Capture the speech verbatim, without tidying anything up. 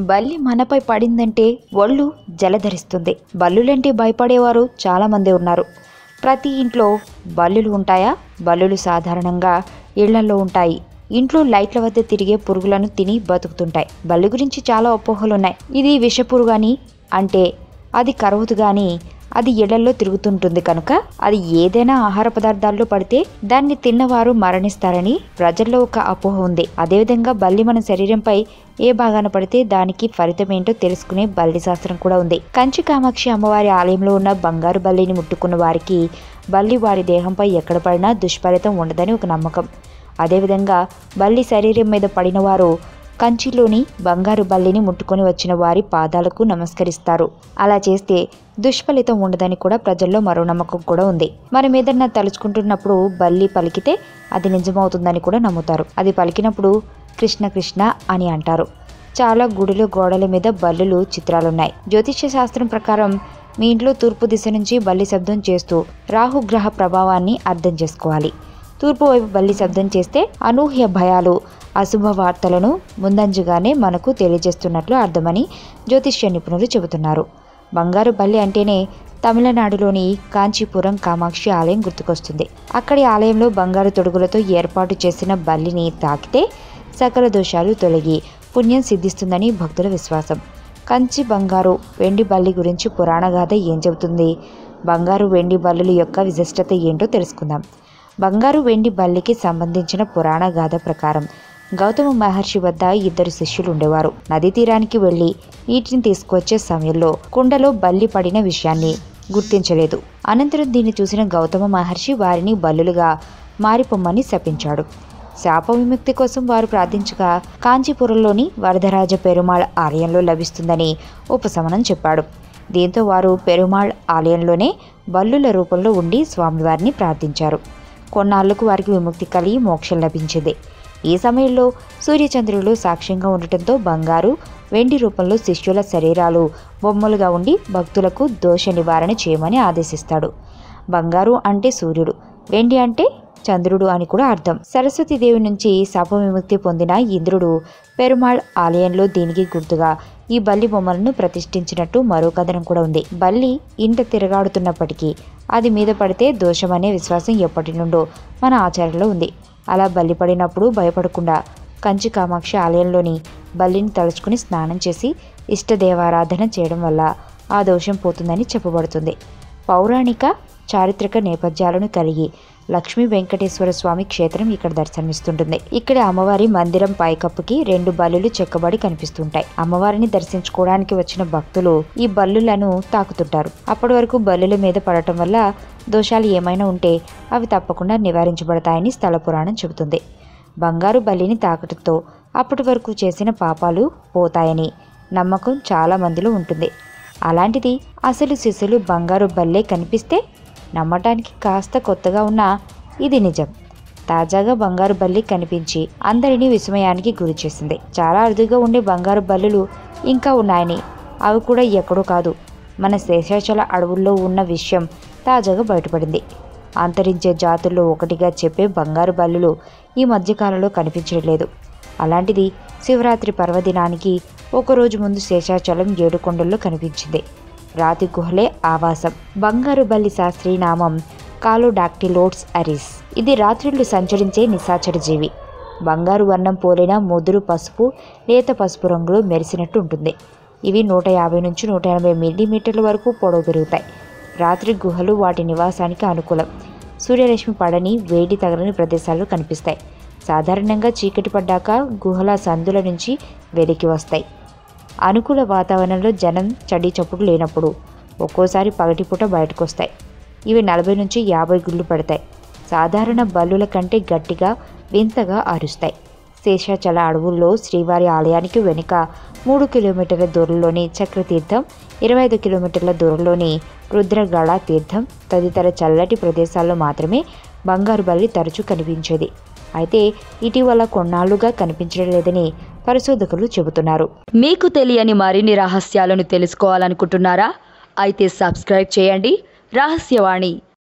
బల్లి మనపై పడిందంటే ఒళ్ళు జలధరిస్తుంది. బల్లులంటే భయపడేవారు చాలామంది ఉన్నారు. ప్రతి ఇంట్లో బల్లులు ఉంటాయా? బల్లులు సాధారణంగా ఇళ్లలో ఉంటాయి. ఇంట్లో లైట్ల వద్ద తిరిగే పురుగులను తిని బతుకుతుంటాయి. బల్లి గురించి చాలా అపోహలున్నాయి. ఇది విషపురుగు అని, అంటే అది కరవదు గాని అది ఇళ్లలో తిరుగుతుంటుంది కనుక అది ఏదైనా ఆహార పదార్థాల్లో పడితే దాన్ని తిన్నవారు మరణిస్తారని ప్రజల్లో ఒక అపోహ ఉంది. అదేవిధంగా బల్లి మన శరీరంపై ఏ భాగాన పడితే దానికి ఫలితం ఏంటో తెలుసుకునే బల్లి శాస్త్రం కూడా ఉంది. కంచి కామాక్షి అమ్మవారి ఆలయంలో ఉన్న బంగారు బల్లిని ముట్టుకున్న వారికి బల్లి వారి దేహంపై ఎక్కడ పడినా దుష్ఫలితం ఉండదని ఒక నమ్మకం. అదేవిధంగా బల్లి శరీరం మీద పడిన వారు కంచిలోని బంగారు బల్లిని ముట్టుకొని వచ్చిన వారి పాదాలకు నమస్కరిస్తారు. అలా చేస్తే దుష్ఫలితం ఉండదని కూడా ప్రజల్లో మరో నమ్మకం కూడా ఉంది. మనం ఏదన్నా తలుచుకుంటున్నప్పుడు బల్లి పలికితే అది నిజమవుతుందని కూడా నమ్ముతారు. అది పలికినప్పుడు కృష్ణ కృష్ణ అని అంటారు. చాలా గుడిలో గోడల మీద బల్లులు చిత్రాలున్నాయి. జ్యోతిష్య శాస్త్రం ప్రకారం మీ ఇంట్లో తూర్పు దిశ నుంచి బల్లి శబ్దం చేస్తూ రాహుగ్రహ ప్రభావాన్ని అర్థం చేసుకోవాలి. తూర్పు వైపు బల్లి శబ్దం చేస్తే అనూహ్య భయాలు, అశుభ వార్తలను ముందంజుగానే మనకు తెలియజేస్తున్నట్లు అర్థమని జ్యోతిష్య నిపుణులు చెబుతున్నారు. బంగారు బల్లి అంటేనే తమిళనాడులోని కాంచీపురం కామాక్షి ఆలయం గుర్తుకొస్తుంది. అక్కడి ఆలయంలో బంగారు తొడుగులతో ఏర్పాటు చేసిన బల్లిని తాకితే సకల దోషాలు తొలగి పుణ్యం సిద్ధిస్తుందని భక్తుల విశ్వాసం. కంచి బంగారు వెండి బల్లి గురించి పురాణగాథ ఏం చెబుతుంది? బంగారు వెండి బల్లుల యొక్క విశిష్టత ఏంటో తెలుసుకుందాం. బంగారు వెండి బల్లికి సంబంధించిన పురాణ గాథ ప్రకారం గౌతమ మహర్షి వద్ద ఇద్దరు శిష్యులు ఉండేవారు. నదీ తీరానికి వెళ్లి నీటిని తీసుకువచ్చే సమయంలో కుండలో బల్లి పడిన విషయాన్ని గుర్తించలేదు. అనంతరం దీన్ని చూసిన గౌతమ మహర్షి వారిని బల్లులుగా మారిపోమ్మని శపించాడు. శాప విముక్తి కోసం వారు ప్రార్థించగా కాంచీపురంలోని వరదరాజ పెరుమాళ్ ఆలయంలో లభిస్తుందని ఉపశమనం చెప్పాడు. దీంతో వారు పెరుమాళ్ ఆలయంలోనే బల్లుల రూపంలో ఉండి స్వామివారిని ప్రార్థించారు. కొన్నాళ్లకు వారికి విముక్తి కలిగి మోక్షం లభించింది. ఈ సమయంలో సూర్యచంద్రులు సాక్ష్యంగా ఉండటంతో బంగారు వెండి రూపంలో శిష్యుల శరీరాలు బొమ్మలుగా ఉండి భక్తులకు దోష నివారణ చేయమని ఆదేశిస్తాడు. బంగారు అంటే సూర్యుడు, వెండి అంటే చంద్రుడు అని కూడా అర్థం. సరస్వతీదేవి నుంచి శాప విముక్తి పొందిన ఇంద్రుడు పెరుమాళ్ ఆలయంలో దీనికి గుర్తుగా ఈ బల్లి బొమ్మలను ప్రతిష్ఠించినట్టు మరో కథనం కూడా ఉంది. బల్లి ఇంట తిరగాడుతున్నప్పటికీ అది మీద పడితే దోషమనే విశ్వాసం ఎప్పటి నుండో మన ఆచారంలో ఉంది. అలా బల్లి పడినప్పుడు భయపడకుండా కంచి కామాక్షి ఆలయంలోని బల్లిని తలుచుకుని స్నానం చేసి ఇష్టదేవారాధన చేయడం వల్ల ఆ దోషం పోతుందని చెప్పబడుతుంది. పౌరాణిక చారిత్రక నేపథ్యాలను కలిగి లక్ష్మీ వెంకటేశ్వర స్వామి క్షేత్రం ఇక్కడ దర్శనమిస్తుంటుంది. ఇక్కడ అమ్మవారి మందిరం పైకప్పుకి రెండు బల్లులు చెక్కబడి కనిపిస్తుంటాయి. అమ్మవారిని దర్శించుకోవడానికి వచ్చిన భక్తులు ఈ బల్లులను తాకుతుంటారు. అప్పటి వరకు బల్లుల మీద పడటం వల్ల దోషాలు ఏమైనా ఉంటే అవి తప్పకుండా నివారించబడతాయని స్థల పురాణం చెబుతుంది. బంగారు బల్లిని తాకటంతో అప్పటి వరకు చేసిన పాపాలు పోతాయని నమ్మకం చాలా మందిలో ఉంటుంది. అలాంటిది అసలు సిసలు బంగారు బల్లే కనిపిస్తే నమ్మటానికి కాస్త కొత్తగా ఉన్నా ఇది నిజం. తాజాగా బంగారు బల్లి కనిపించి అందరినీ విస్మయానికి గురి చేసింది. చాలా అరుదుగా ఉండే బంగారు బల్లులు ఇంకా ఉన్నాయని, అవి కూడా ఎక్కడో కాదు మన శేషాచల అడవుల్లో ఉన్న విషయం తాజాగా బయటపడింది. అంతరించే జాతుల్లో ఒకటిగా చెప్పే బంగారు బల్లులు ఈ మధ్యకాలంలో కనిపించడం లేదు. అలాంటిది శివరాత్రి పర్వదినానికి ఒకరోజు ముందు శేషాచలం ఏడుకొండల్లో కనిపించింది. రాతి గుహలే ఆవాసం. బంగారు బల్లి శాస్త్రీయ నామం కాలోడాక్టిలోట్స్ అరిస్. ఇది రాత్రిళ్లు సంచరించే నిశాచర జీవి. బంగారు వర్ణం పోలిన ముదురు పసుపు, లేత పసుపు రంగులో మెరిసినట్టు ఉంటుంది. ఇవి నూట యాభై నుంచి నూట ఎనభై మిల్లీమీటర్ల వరకు పొడవు పెరుగుతాయి. రాత్రి గుహలు వాటి నివాసానికి అనుకూలం. సూర్యరశ్మి పడని, వేడి తగలని ప్రదేశాల్లో కనిపిస్తాయి. సాధారణంగా చీకటి పడ్డాక గుహల సందుల నుంచి వెలికి వస్తాయి. అనుకూల వాతావరణంలో జనం చడి చప్పుడు లేనప్పుడు ఒక్కోసారి పగటిపూట బయటకు వస్తాయి. ఇవి నలభై నుంచి యాభై గుళ్ళు పడతాయి. సాధారణ బల్లుల కంటే గట్టిగా వింతగా అరుస్తాయి. శేషాచల అడవుల్లో శ్రీవారి ఆలయానికి వెనుక మూడు కిలోమీటర్ల దూరంలోని చక్రతీర్థం, ఇరవై ఐదు కిలోమీటర్ల దూరంలోని రుద్రగళ తీర్థం తదితర చల్లటి ప్రదేశాల్లో మాత్రమే బంగారు బల్లి తరచూ కనిపించేది. అయితే ఇటీవల కొన్నాళ్లుగా కనిపించడం లేదని పరిశోధకులు చెబుతున్నారు. మీకు తెలియని మరిన్ని రహస్యాలను తెలుసుకోవాలనుకుంటున్నారా? అయితే సబ్స్క్రైబ్ చేయండి రహస్యవాణి.